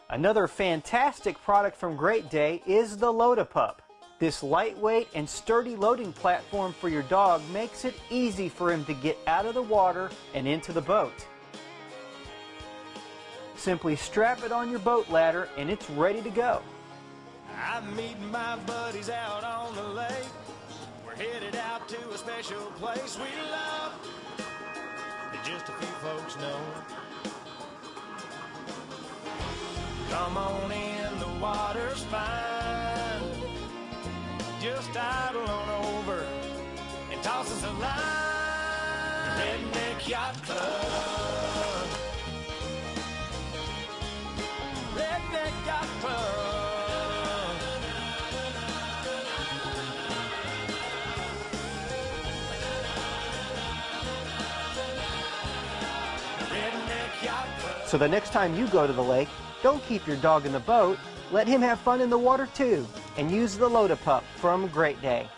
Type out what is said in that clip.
Another fantastic product from Great Day is the A Pup. This lightweight and sturdy loading platform for your dog makes it easy for him to get out of the water and into the boat. Simply strap it on your boat ladder and it's ready to go. I'm meeting my buddies out on the lake. We're headed out to a special place we love that just a few folks know. Come on in, the water's fine. Just idle on over and toss us a line. Redneck Yacht Club. Redneck Yacht Club. Redneck Yacht Club. So the next time you go to the lake, don't keep your dog in the boat. Let him have fun in the water too. And use the A Pup from Great Day.